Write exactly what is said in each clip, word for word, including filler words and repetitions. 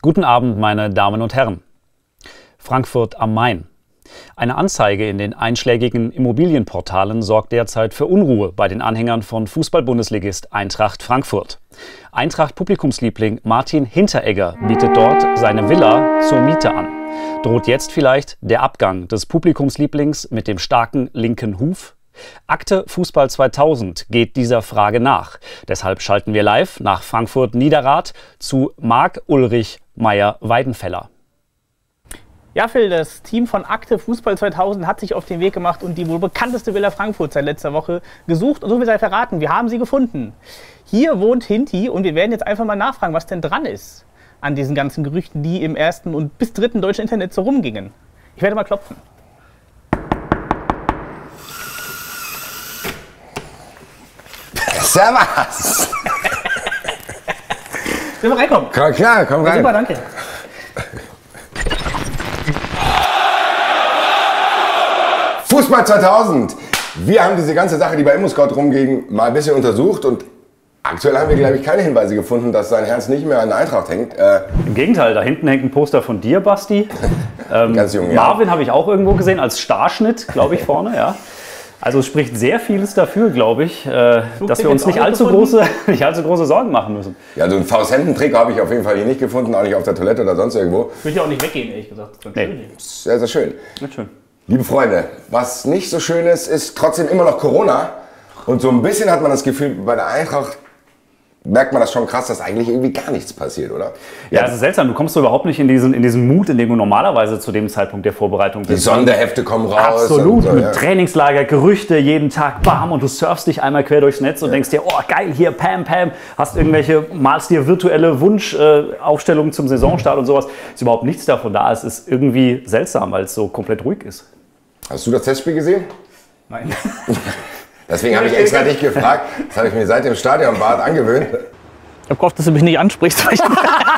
Guten Abend, meine Damen und Herren. Frankfurt am Main. Eine Anzeige in den einschlägigen Immobilienportalen sorgt derzeit für Unruhe bei den Anhängern von Fußball-Bundesligist Eintracht Frankfurt. Eintracht-Publikumsliebling Martin Hinteregger bietet dort seine Villa zur Miete an. Droht jetzt vielleicht der Abgang des Publikumslieblings mit dem starken linken Huf? Akte Fußball zweitausend geht dieser Frage nach. Deshalb schalten wir live nach Frankfurt-Niederrad zu Marc-Ulrich Meyer-Weidenfeller. Ja, Phil, das Team von Akte Fußball zweitausend hat sich auf den Weg gemacht und die wohl bekannteste Villa Frankfurt seit letzter Woche gesucht. Und so viel sei verraten, wir haben sie gefunden. Hier wohnt Hinti und wir werden jetzt einfach mal nachfragen, was denn dran ist an diesen ganzen Gerüchten, die im ersten und bis dritten deutschen Internet so rumgingen. Ich werde mal klopfen. Servus! Sollen wir reinkommen? Komm, klar, komm rein. Super, danke. Fußball zweitausend. Wir haben diese ganze Sache, die bei ImmoScout rumging, mal ein bisschen untersucht und aktuell haben wir, glaube ich, keine Hinweise gefunden, dass sein Herz nicht mehr an der Eintracht hängt. Äh, Im Gegenteil, da hinten hängt ein Poster von dir, Basti. ähm, Ganz jung, ja. Marvin habe ich auch irgendwo gesehen, als Starschnitt, glaube ich, vorne. Ja. Also es spricht sehr vieles dafür, glaube ich, äh, dass wir uns nicht allzu, große, nicht allzu große Sorgen machen müssen. Ja, so einen Faust-Händen-Trick habe ich auf jeden Fall hier nicht gefunden, auch nicht auf der Toilette oder sonst irgendwo. Ich würde ja auch nicht weggehen, ehrlich gesagt. Das ist ganz Nee. schön. Sehr, sehr schön. Nicht schön. Liebe Freunde, was nicht so schön ist, ist trotzdem immer noch Corona. Und so ein bisschen hat man das Gefühl, bei der Eintracht merkt man das schon krass, dass eigentlich irgendwie gar nichts passiert, oder? Ja, es ist seltsam. Du kommst so überhaupt nicht in diesen, in diesen Mut, in dem du normalerweise zu dem Zeitpunkt der Vorbereitung bist. Die Sonderhefte kommen raus. Absolut, und so, mit ja. Trainingslager, Gerüchte, jeden Tag, bam, und du surfst dich einmal quer durchs Netz und denkst dir, oh geil, hier, Pam, Pam, hast irgendwelche, malst dir virtuelle Wunschaufstellungen äh, zum Saisonstart und sowas. Ist überhaupt nichts davon da. Es ist irgendwie seltsam, weil es so komplett ruhig ist. Hast du das Testspiel gesehen? Nein. Deswegen habe ich extra dich gefragt. Das habe ich mir seit dem Stadionbad angewöhnt. Ich habe gehofft, dass du mich nicht ansprichst. Weil ich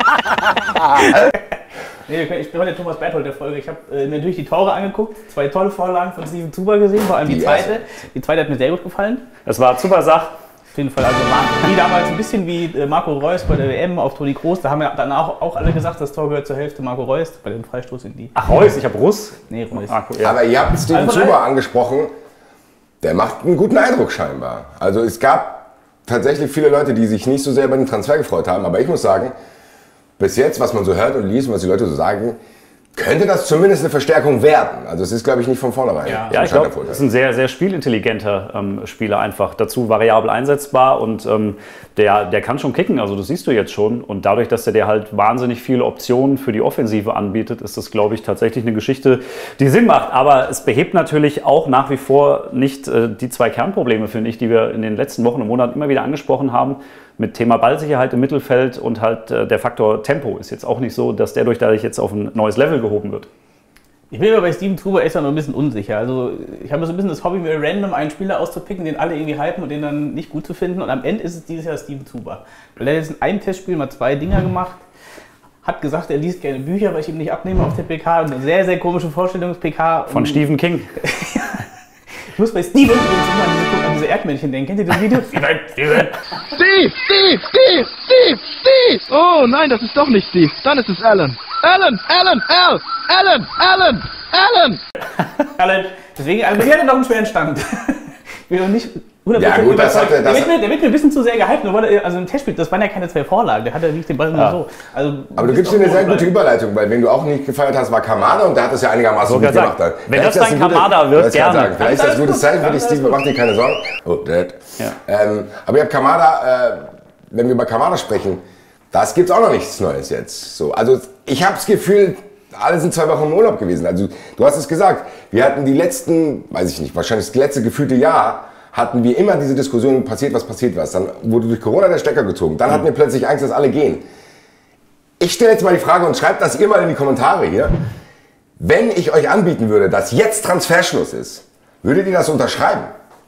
nee, ich bin heute der Thomas Berthold der Folge. Ich habe äh, mir natürlich die Tore angeguckt, zwei tolle Vorlagen von Steven Zuber gesehen, vor allem die, die zweite. Erste. Die zweite hat mir sehr gut gefallen. Das war super Sach. Auf jeden Fall, also wie damals ein bisschen wie äh, Marco Reus bei der W M auf Toni Kroos. Da haben wir dann auch, auch alle gesagt, das Tor gehört zur Hälfte Marco Reus. Bei dem Freistoß in die. Ach, Reus, ich habe Russ. Nee, Reus. Marco, ja. Aber ihr habt Steven Also, Zuber angesprochen. Der macht einen guten Eindruck scheinbar. Also es gab tatsächlich viele Leute, die sich nicht so sehr über den Transfer gefreut haben. Aber ich muss sagen, bis jetzt, was man so hört und liest und was die Leute so sagen, könnte das zumindest eine Verstärkung werden. Also es ist, glaube ich, nicht von vornherein. Ja, ja, ich glaube, das ist ein sehr, sehr spielintelligenter ähm, Spieler einfach. Dazu variabel einsetzbar und ähm, der, der kann schon kicken, also das siehst du jetzt schon. Und dadurch, dass er dir halt wahnsinnig viele Optionen für die Offensive anbietet, ist das, glaube ich, tatsächlich eine Geschichte, die Sinn macht. Aber es behebt natürlich auch nach wie vor nicht äh, die zwei Kernprobleme, finde ich, die wir in den letzten Wochen und Monaten immer wieder angesprochen haben. Mit Thema Ballsicherheit im Mittelfeld und halt äh, der Faktor Tempo ist jetzt auch nicht so, dass der durch dadurch jetzt auf ein neues Level gehoben wird. Ich bin mir bei Steven Zuber echt noch ein bisschen unsicher. Also ich habe so ein bisschen das Hobby, mir random einen Spieler auszupicken, den alle irgendwie hypen und den dann nicht gut zu finden. Und am Ende ist es dieses Jahr Steven Zuber. Weil er jetzt in einem Testspiel mal zwei Dinger gemacht, hat gesagt, er liest gerne Bücher, weil ich ihm nicht abnehme auf der P K. Und eine sehr, sehr komische Vorstellungs-P K. Von Stephen King. Ich muss bei Steven übrigens immer an diese, an diese Erdmännchen denken. Kennt ihr das Video? Steve, Steve, Steve, Steve, Steve, Steve! Oh nein, das ist doch nicht Steve. Dann ist es Alan. Alan, Alan, Al, Alan, Alan, Alan! Alan. Deswegen, also wir hatten noch einen schweren Stand. Ich bin noch nicht Ja, gut, das hatte, das der, wird mir, der wird mir ein bisschen zu sehr gehypt, nur weil er, also im Testspiel, das waren ja keine zwei Vorlagen, der hat ja nicht den Ball nur Ja. so. Also, Aber du gibst mir eine sehr gute Überleitung, weil wenn du auch nicht gefeiert hast, war Kamada und der hat es ja einigermaßen So gut gesagt, gemacht. wenn Vielleicht das ist dein ein gute- Kamada wird, das kann ich gerne. sagen. Vielleicht ist das ein gutes Zeichen für dich, Steve, mach dir keine Sorgen. Oh, Dad. Ja. Ähm, aber ihr habt Kamada, äh, wenn wir über Kamada sprechen, das gibt's auch noch nichts Neues jetzt. So, also ich habe das Gefühl, alle sind zwei Wochen im Urlaub gewesen. Also du hast es gesagt, wir hatten die letzten, weiß ich nicht, wahrscheinlich das letzte gefühlte Jahr, hatten wir immer diese Diskussion, passiert was, passiert was. Dann wurde durch Corona der Stecker gezogen. Dann hatten wir plötzlich Angst, dass alle gehen. Ich stelle jetzt mal die Frage und schreibt das ihr mal in die Kommentare hier. Wenn ich euch anbieten würde, dass jetzt Transferschluss ist, würdet ihr das unterschreiben?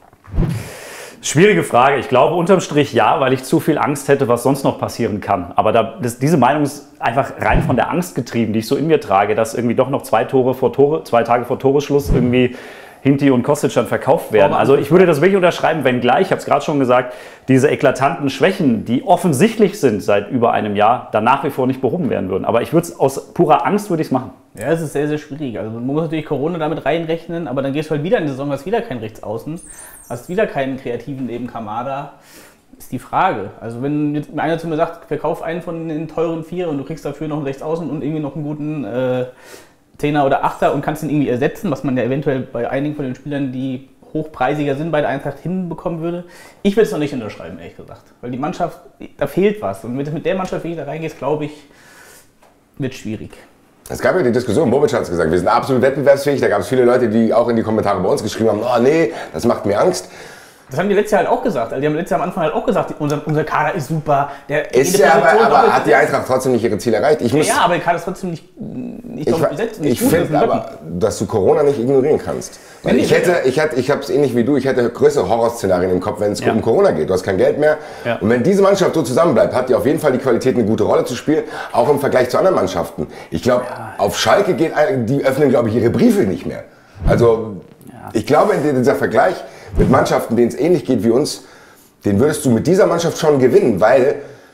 Schwierige Frage. Ich glaube unterm Strich ja, weil ich zu viel Angst hätte, was sonst noch passieren kann. Aber da, das, diese Meinung ist einfach rein von der Angst getrieben, die ich so in mir trage, dass irgendwie doch noch zwei Tore vor Tore, zwei Tage vor Toresschluss irgendwie Hinti und Kostic dann verkauft werden. Also ich würde das wirklich unterschreiben, wenngleich, ich habe es gerade schon gesagt, diese eklatanten Schwächen, die offensichtlich sind seit über einem Jahr, dann nach wie vor nicht behoben werden würden. Aber ich würde es aus purer Angst würde ich es machen. Ja, es ist sehr, sehr schwierig. Also man muss natürlich Corona damit reinrechnen, aber dann gehst du halt wieder in die Saison, hast wieder keinen Rechtsaußen, hast wieder keinen Kreativen neben Kamada. Ist die Frage. Also wenn jetzt einer zu mir sagt, verkauf einen von den teuren vier und du kriegst dafür noch einen Rechtsaußen und irgendwie noch einen guten äh, Zehner oder Achter und kannst ihn irgendwie ersetzen, was man ja eventuell bei einigen von den Spielern, die hochpreisiger sind, bei der Eintracht hinbekommen würde. Ich will es noch nicht unterschreiben, ehrlich gesagt. Weil die Mannschaft, da fehlt was. Und wenn du mit der Mannschaft wirklich da reingehst, glaube ich, wird schwierig. Es gab ja die Diskussion, Bobic hat es gesagt, wir sind absolut wettbewerbsfähig. Da gab es viele Leute, die auch in die Kommentare bei uns geschrieben haben, oh nee, das macht mir Angst. Das haben die letztes Jahr halt auch gesagt. Also die haben letztes Jahr am Anfang halt auch gesagt, unser, unser Kader ist super. Der ist ja, aber, aber hat die Eintracht trotzdem nicht ihre Ziele erreicht? Ich muss, ja, aber der Kader ist trotzdem nicht, nicht ich, besetzt. Ich finde aber, dass du Corona nicht ignorieren kannst. Weil ich hätte, ich hätte, ich habe es ähnlich wie du, ich hätte größere Horrorszenarien im Kopf, wenn es ja. um Corona geht. Du hast kein Geld mehr. Ja. Und wenn diese Mannschaft so zusammenbleibt, hat die auf jeden Fall die Qualität, eine gute Rolle zu spielen, auch im Vergleich zu anderen Mannschaften. Ich glaube, ja. auf Schalke geht, die öffnen, glaube ich, ihre Briefe nicht mehr. Also, ja. ich glaube, in dieser Vergleich mit Mannschaften, denen es ähnlich geht wie uns, den würdest du mit dieser Mannschaft schon gewinnen, weil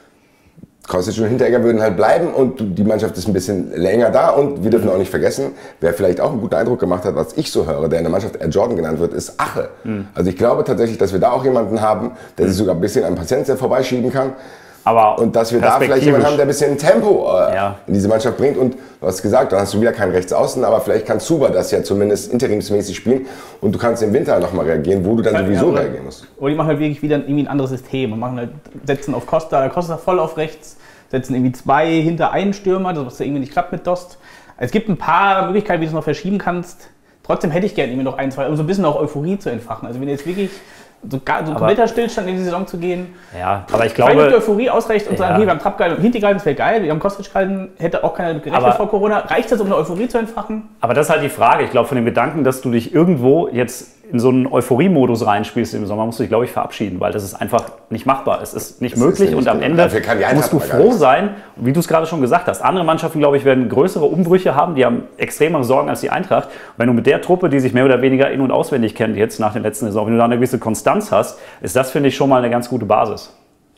Kostic und Hinteregger würden halt bleiben und die Mannschaft ist ein bisschen länger da und wir dürfen auch nicht vergessen, wer vielleicht auch einen guten Eindruck gemacht hat, was ich so höre, der in der Mannschaft Air Jordan genannt wird, ist Ache. Mhm. Also ich glaube tatsächlich, dass wir da auch jemanden haben, der sich sogar ein bisschen an Patienten vorbeischieben kann. Aber und dass wir da vielleicht jemanden haben, der ein bisschen Tempo äh, ja. in diese Mannschaft bringt. Und du hast gesagt, dann hast du wieder keinen Rechtsaußen, aber vielleicht kann Zuber das ja zumindest interimsmäßig spielen und du kannst im Winter nochmal reagieren, wo du dann sowieso ja, reagieren musst. Oder die machen halt wirklich wieder irgendwie ein anderes System und machen halt, setzen auf Costa, der Costa voll auf rechts, setzen irgendwie zwei hinter einen Stürmer, das was ja irgendwie nicht klappt mit Dost. Es gibt ein paar Möglichkeiten, wie du es noch verschieben kannst. Trotzdem hätte ich gerne irgendwie noch ein, zwei, um so ein bisschen auch Euphorie zu entfachen. Also wenn jetzt wirklich so, gar, so ein kompletter Stillstand in die Saison zu gehen. Ja, aber ich glaube... Wenn die Euphorie ausreicht und ja. sagen, hey, wir haben Trapp gehalten, Hinti gehalten, das wäre geil, wir haben Kostic gehalten, hätte auch keiner gerechnet aber, vor Corona. Reicht das, um eine Euphorie zu entfachen? Aber das ist halt die Frage. Ich glaube, von dem Gedanken, dass du dich irgendwo jetzt in so einen Euphorie-Modus reinspielst im Sommer, musst du dich, glaube ich, verabschieden, weil das ist einfach nicht machbar. Es ist nicht das möglich ist nicht und am Ende musst du froh sein, wie du es gerade schon gesagt hast. Andere Mannschaften, glaube ich, werden größere Umbrüche haben, die haben extremere Sorgen als die Eintracht. Und wenn du mit der Truppe, die sich mehr oder weniger in- und auswendig kennt jetzt nach den letzten Saison, wenn du da eine gewisse Konstanz hast, ist das, finde ich, schon mal eine ganz gute Basis.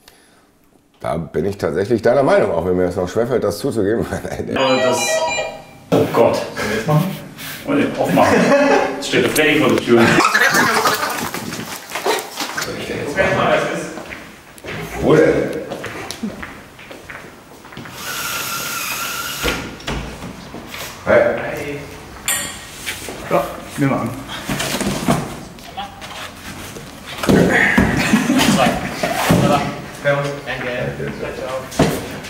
Da bin ich tatsächlich deiner Meinung, auch wenn mir es noch schwerfällt, das zuzugeben. das, oh Gott. Sollen wir jetzt machen? Und den aufmachen. Jetzt steht der Training vor der Tür. Wo denn? Hi. Ja, nehmen wir an. Zwei. Servus. Danke. Ciao.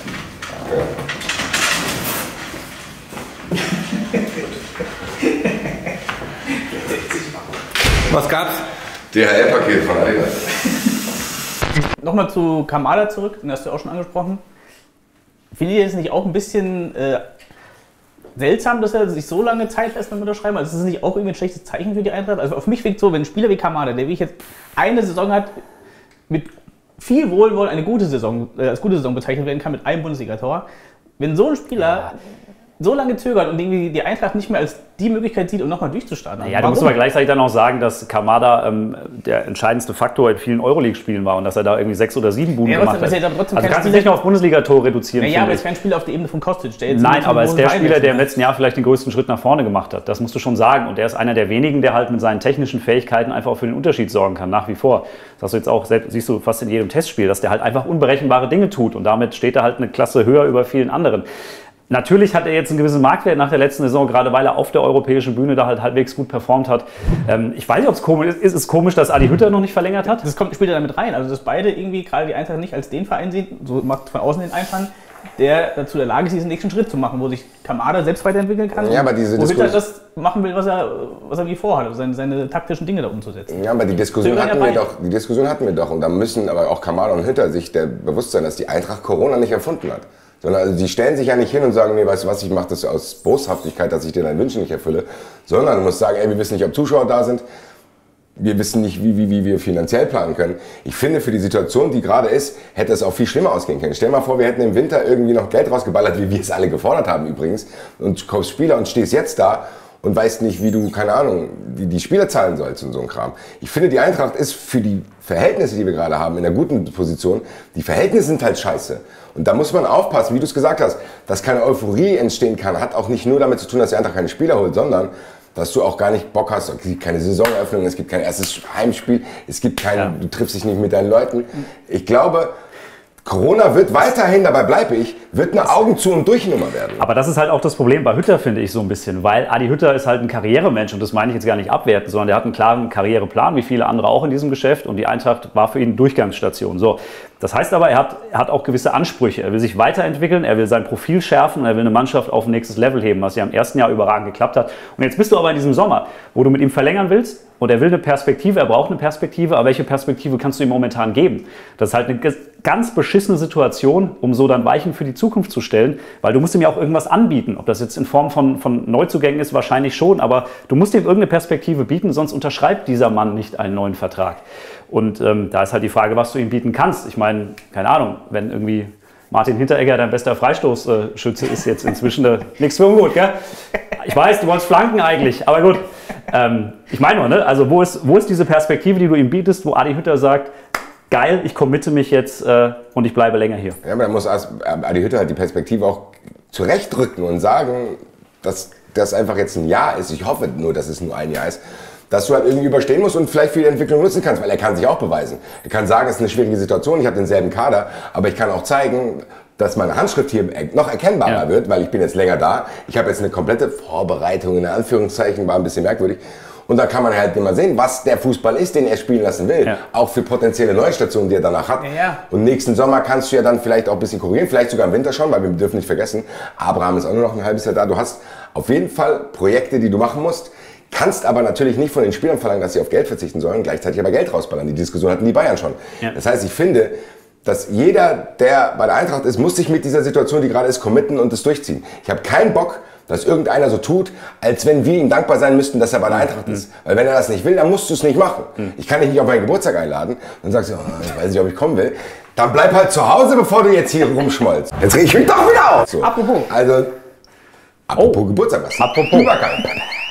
Was gab's? D H L-Paket von Adidas. Nochmal zu Kamada zurück, den hast du auch schon angesprochen. Findet ihr es nicht auch ein bisschen äh, seltsam, dass er sich so lange Zeit lässt beim Unterschreiben? Also ist das nicht auch irgendwie ein schlechtes Zeichen für die Eintracht? Also auf mich wirkt so, wenn ein Spieler wie Kamada, der wie ich jetzt eine Saison hat, mit viel Wohlwollen eine gute Saison, äh, als gute Saison bezeichnet werden kann mit einem Bundesliga-Tor. Wenn so ein Spieler ja. so lange zögert und irgendwie die Eintracht nicht mehr als die Möglichkeit sieht, um nochmal durchzustarten. Ja, du musst aber gleichzeitig dann auch sagen, dass Kamada ähm, der entscheidendste Faktor in vielen Euroleague-Spielen war und dass er da irgendwie sechs oder sieben Buden ja, gemacht hat. Ja also du kannst es nicht nur auf Bundesliga-Tor reduzieren. Ja, ja aber er ist kein Spieler auf der Ebene von Kostic. Der jetzt Nein, aber er ist der Spieler, der im letzten Jahr vielleicht den größten Schritt nach vorne gemacht hat. Das musst du schon sagen. Und er ist einer der wenigen, der halt mit seinen technischen Fähigkeiten einfach auch für den Unterschied sorgen kann, nach wie vor. Das hast du jetzt auch, siehst du fast in jedem Testspiel, dass der halt einfach unberechenbare Dinge tut. Und damit steht er halt eine Klasse höher über vielen anderen. Natürlich hat er jetzt einen gewissen Marktwert nach der letzten Saison, gerade weil er auf der europäischen Bühne da halt halbwegs gut performt hat. Ähm, ich weiß nicht, ob es komisch ist. Ist es komisch, dass Adi Hütter noch nicht verlängert hat? Das kommt, spielt ja damit rein. Also, dass beide irgendwie gerade die Eintracht nicht als den Verein sehen, so macht von außen den Einfall, der dazu in der Lage ist, diesen nächsten Schritt zu machen, wo sich Kamada selbst weiterentwickeln kann. Ja, aber diese wo Hütter das machen will, was er, was er wie vorhat, also seine, seine taktischen Dinge da umzusetzen. Ja, aber die Diskussion, hatten wir doch, die Diskussion hatten wir doch. Und da müssen aber auch Kamada und Hütter sich der bewusst sein, dass die Eintracht Corona nicht erfunden hat. Sondern also die stellen sich ja nicht hin und sagen, nee, weißt du was, ich mache das aus Boshaftigkeit, dass ich dir deine Wünsche nicht erfülle. Sondern du musst sagen, ey, wir wissen nicht, ob Zuschauer da sind. Wir wissen nicht, wie, wie, wie wir finanziell planen können. Ich finde, für die Situation, die gerade ist, hätte es auch viel schlimmer ausgehen können. Stell mal vor, wir hätten im Winter irgendwie noch Geld rausgeballert, wie wir es alle gefordert haben übrigens. Und kaufst Spieler und stehst jetzt da und weißt nicht, wie du, keine Ahnung, die, die Spieler zahlen sollst und so ein Kram. Ich finde, die Eintracht ist für die Verhältnisse, die wir gerade haben, in einer guten Position, die Verhältnisse sind halt scheiße. Und da muss man aufpassen, wie du es gesagt hast, dass keine Euphorie entstehen kann, hat auch nicht nur damit zu tun, dass die Eintracht keine Spieler holt, sondern dass du auch gar nicht Bock hast, es gibt keine Saisoneröffnung, es gibt kein erstes Heimspiel, es gibt keine, ja. du triffst dich nicht mit deinen Leuten. Ich glaube, Corona wird weiterhin, dabei bleibe ich, wird eine Augen zu und durch Nummer werden. Aber das ist halt auch das Problem bei Hütter, finde ich so ein bisschen, weil Adi Hütter ist halt ein Karrieremensch und das meine ich jetzt gar nicht abwerten, sondern der hat einen klaren Karriereplan, wie viele andere auch in diesem Geschäft, und die Eintracht war für ihn Durchgangsstation. So. Das heißt aber, er hat, er hat auch gewisse Ansprüche. Er will sich weiterentwickeln, er will sein Profil schärfen, er will eine Mannschaft auf ein nächstes Level heben, was ja im ersten Jahr überragend geklappt hat. Und jetzt bist du aber in diesem Sommer, wo du mit ihm verlängern willst und er will eine Perspektive, er braucht eine Perspektive, aber welche Perspektive kannst du ihm momentan geben? Das ist halt eine ganz beschissene Situation, um so dann Weichen für die Zukunft zu stellen, weil du musst ihm ja auch irgendwas anbieten. Ob das jetzt in Form von, von Neuzugängen ist, wahrscheinlich schon, aber du musst ihm irgendeine Perspektive bieten, sonst unterschreibt dieser Mann nicht einen neuen Vertrag. Und ähm, da ist halt die Frage, was du ihm bieten kannst. Ich meine, keine Ahnung, wenn irgendwie Martin Hinteregger dein bester Freistoßschütze ist jetzt inzwischen, äh, nichts für ungut, gell? Ich weiß, du wolltest flanken eigentlich, aber gut. Ähm, ich meine nur, ne? Also wo ist, wo ist diese Perspektive, die du ihm bietest, wo Adi Hütter sagt, geil, ich committe mich jetzt äh, und ich bleibe länger hier. Ja, aber dann muss Adi Hütter halt die Perspektive auch zurechtdrücken und sagen, dass das einfach jetzt ein Jahr ist. Ich hoffe nur, dass es nur ein Jahr ist. Dass du halt irgendwie überstehen musst und vielleicht für die Entwicklung nutzen kannst, weil er kann sich auch beweisen. Er kann sagen, es ist eine schwierige Situation, ich habe denselben Kader, aber ich kann auch zeigen, dass meine Handschrift hier noch erkennbarer ja. wird, weil ich bin jetzt länger da. Ich habe jetzt eine komplette Vorbereitung, in Anführungszeichen, war ein bisschen merkwürdig. Und dann kann man halt immer sehen, was der Fußball ist, den er spielen lassen will. Ja. Auch für potenzielle Neustationen, die er danach hat. Ja, ja. Und nächsten Sommer kannst du ja dann vielleicht auch ein bisschen korrigieren, vielleicht sogar im Winter schon, weil wir dürfen nicht vergessen, Abraham ist auch nur noch ein halbes Jahr da. Du hast auf jeden Fall Projekte, die du machen musst. Kannst aber natürlich nicht von den Spielern verlangen, dass sie auf Geld verzichten sollen, gleichzeitig aber Geld rausballern. Die Diskussion hatten die Bayern schon. Ja. Das heißt, ich finde, dass jeder, der bei der Eintracht ist, muss sich mit dieser Situation, die gerade ist, committen und es durchziehen. Ich habe keinen Bock, dass irgendeiner so tut, als wenn wir ihm dankbar sein müssten, dass er bei der Eintracht mhm. ist. Weil wenn er das nicht will, dann musst du es nicht machen. Mhm. Ich kann dich nicht auf meinen Geburtstag einladen. Dann sagst du, oh, ich weiß nicht, ob ich kommen will. Dann bleib halt zu Hause, bevor du jetzt hier rumschmolzt. Jetzt reg ich mich doch wieder auf. So. Apropos. Also, apropos oh. Geburtstag. Was? Apropos. Übergang.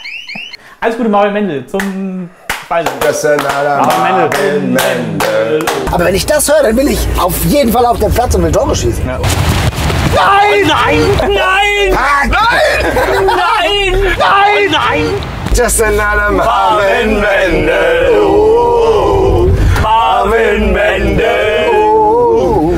Alles Gute, Marvin Mendel, zum Speisen. Das ist Marvin Mendel. Aber wenn ich das höre, dann will ich auf jeden Fall auf den Platz und will Tore schießen. Ja. Nein! Nein! Nein! Nein! Nein! Nein! Nein! Just another Marvin Mendel. Oh, Marvin Mendel. Oh,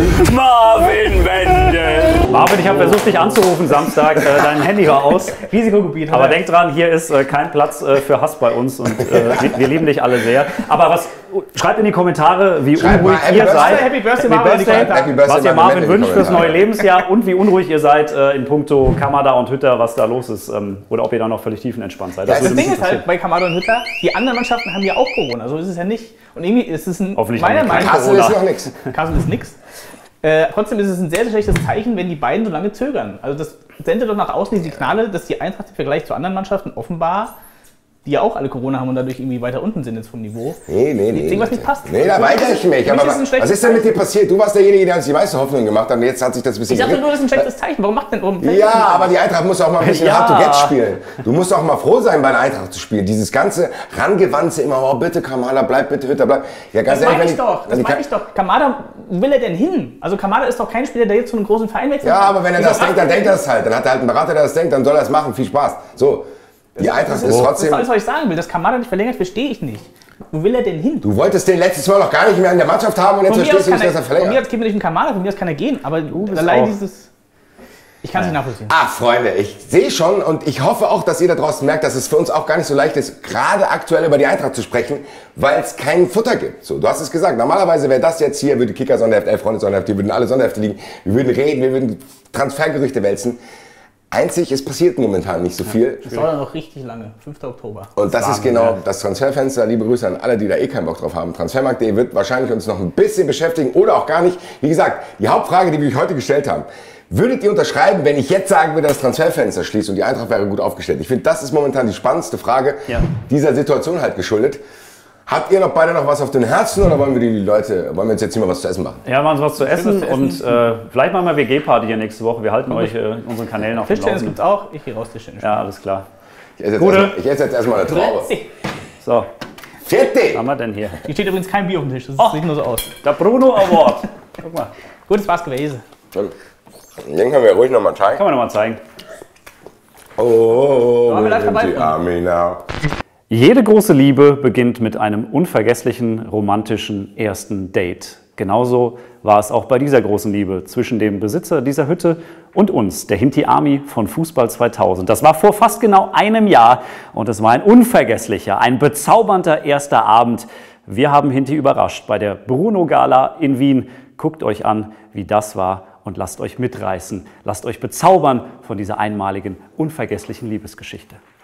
Marvin Mendel. Marvin, ich habe versucht, dich anzurufen Samstag. Äh, dein Handy war aus. Risikogebiet. Aber denk dran, hier ist äh, kein Platz äh, für Hass bei uns und äh, wir, wir lieben dich alle sehr. Aber was, schreibt in die Kommentare, wie Schreib unruhig mal, ihr Happy seid. Happy Birthday, Happy Marvin, Birthday, Happy Birthday, was ihr Marvin Marvin wünscht fürs neue Lebensjahr und wie unruhig ihr seid äh, in puncto Kamada und Hütter, was da los ist. Ähm, oder ob ihr da noch völlig tiefenentspannt seid. Das, das Ding ist halt bei Kamada und Hütter, die anderen Mannschaften haben ja auch Corona, so ist es ja nicht. Und irgendwie ist es ein, meiner Meinung nach, Kassel ist noch nichts. Kassel ist nichts. Äh, trotzdem ist es ein sehr, sehr schlechtes Zeichen, wenn die beiden so lange zögern. Also das sendet doch nach außen die Signale, dass die Eintracht im Vergleich zu anderen Mannschaften offenbar, die ja auch alle Corona haben und dadurch irgendwie weiter unten sind jetzt vom Niveau. Nee, nee, nee. Irgendwas nicht passt. Nee, da weiß ich nicht. Aber was ist denn mit dir passiert? Du warst derjenige, der uns die meiste Hoffnung gemacht hat und jetzt hat sich das ein bisschen... Ich dachte nur, das ist ein schlechtes Zeichen. Warum macht denn... Warum ja, aber die Eintracht muss auch mal ein bisschen ja. Hard to Get spielen. Du musst auch mal froh sein, bei der Eintracht zu spielen. Dieses ganze Rangewandte immer, oh bitte Kamada, bleib bitte, Hütter, bleib. Ja, ganz das ehrlich, meine ich doch. Das meine ich doch. Kamada, wo will er denn hin? Also Kamada ist doch kein Spieler, der jetzt zu einem großen Verein wechselt. Ja, aber wenn er das denkt, dann denkt er das halt. Dann hat er halt einen Berater, der das denkt, dann soll er es machen. Viel Spaß. So. Die Eintracht ist trotzdem... Das ist alles, was ich sagen will. Dass Kamada nicht verlängert, verstehe ich nicht. Wo will er denn hin? Du wolltest den letztes Mal noch gar nicht mehr in der Mannschaft haben und jetzt verstehst du nicht, dass er verlängert. Von mir aus geht mir nicht um Kamada, von mir aus kann er gehen. Aber allein dieses... Ich kann es nicht nachvollziehen. Ah, Freunde, ich sehe schon und ich hoffe auch, dass ihr da draußen merkt, dass es für uns auch gar nicht so leicht ist, gerade aktuell über die Eintracht zu sprechen, weil es kein Futter gibt. So, du hast es gesagt, normalerweise wäre das jetzt hier, würde Kicker Sonderheft, elf Freunde Sonderheft, die würden alle Sonderhefte liegen, wir würden reden, wir würden Transfergerüchte wälzen. Einzig, es passiert momentan nicht so viel. Das dauert noch richtig lange, fünfter Oktober. Und das, das ist genau das Transferfenster. Liebe Grüße an alle, die da eh keinen Bock drauf haben. Transfermarkt punkt de wird wahrscheinlich uns noch ein bisschen beschäftigen oder auch gar nicht. Wie gesagt, die Hauptfrage, die wir euch heute gestellt haben. Würdet ihr unterschreiben, wenn ich jetzt sagen würde, das Transferfenster schließt und die Eintracht wäre gut aufgestellt? Ich finde, das ist momentan die spannendste Frage ja. dieser Situation halt geschuldet. Habt ihr noch beide noch was auf den Herzen oder wollen wir die Leute, wollen wir uns jetzt hier mal was zu essen machen? Ja, machen wir uns was zu essen, was zu essen. und äh, vielleicht machen wir W G-Party hier nächste Woche. Wir halten euch äh, in unseren Kanälen auf dem Laufenden. Tischtennis gibt's auch, ich gehe raus Tischtennis. Ja, alles klar. Ich esse jetzt Gute. erstmal- ich esse jetzt erstmal eine Traube. So, Fertig! was haben wir denn hier? Hier steht übrigens kein Bier auf dem Tisch, das Oh. sieht nur so aus. Der Bruno Award. Guck mal, Gut, das war's gewesen. Den können wir ruhig nochmal zeigen. kann man noch mal zeigen. Oh, wir live dabei, die Freunde. Army now. Jede große Liebe beginnt mit einem unvergesslichen, romantischen ersten Date. Genauso war es auch bei dieser großen Liebe zwischen dem Besitzer dieser Hütte und uns, der Hinti Army von Fußball zweitausend. Das war vor fast genau einem Jahr und es war ein unvergesslicher, ein bezaubernder erster Abend. Wir haben Hinti überrascht bei der Bruno Gala in Wien. Guckt euch an, wie das war und lasst euch mitreißen. Lasst euch bezaubern von dieser einmaligen, unvergesslichen Liebesgeschichte.